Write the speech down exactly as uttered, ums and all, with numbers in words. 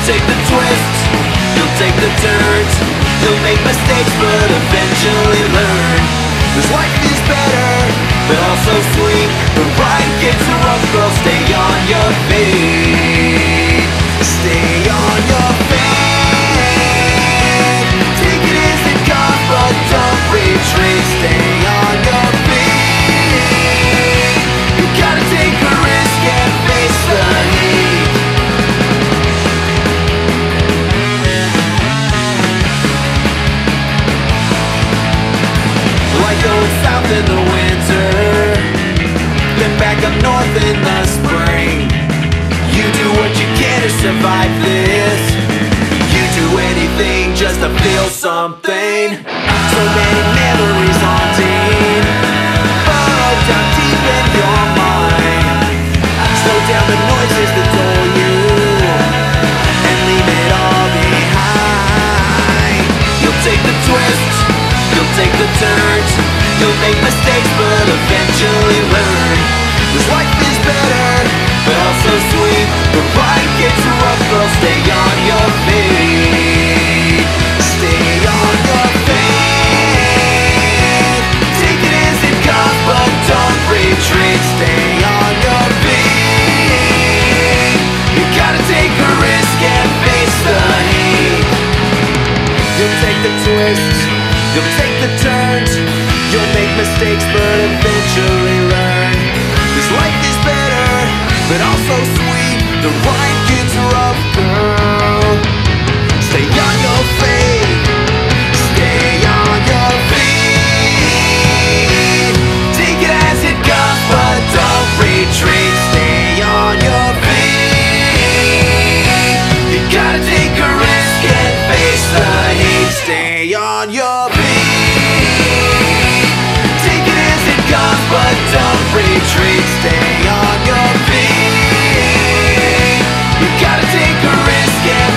take the twists, you'll take the turns. You'll make mistakes but eventually learn. This life is better, but also sweet. The ride gets rough, girl, stay on your feet. Stay on your feet. Take it as it comes, but don't retreat. Stay on your feet. You gotta take a risk and face the heat. Like going south in the winter, then back up north in the spring. You do what you can to survive this. You do anything just to feel something. So many memories haunting, burrowed down deep in your mind. Slow down the noises that dull you and leave it all behind. You'll take the twists, you'll take the turns. You'll make mistakes but eventually learn. This life is better, but also sweet. The ride gets rough, girl, stay on your feet. Stay on your feet. Take it as it comes, but don't retreat. Stay on your feet. You gotta take a risk and face the heat. You'll take the twists, you'll take the turns. You'll make mistakes but eventually learn. This life is better, but also sweet. The ride gets rough, girl. Stay on your feet. Stay on your feet. Take it as it comes, but don't retreat. Stay on your feet. You gotta take a risk and face the heat. Stay on your feet. But don't retreat, stay on your feet. You gotta take a risk and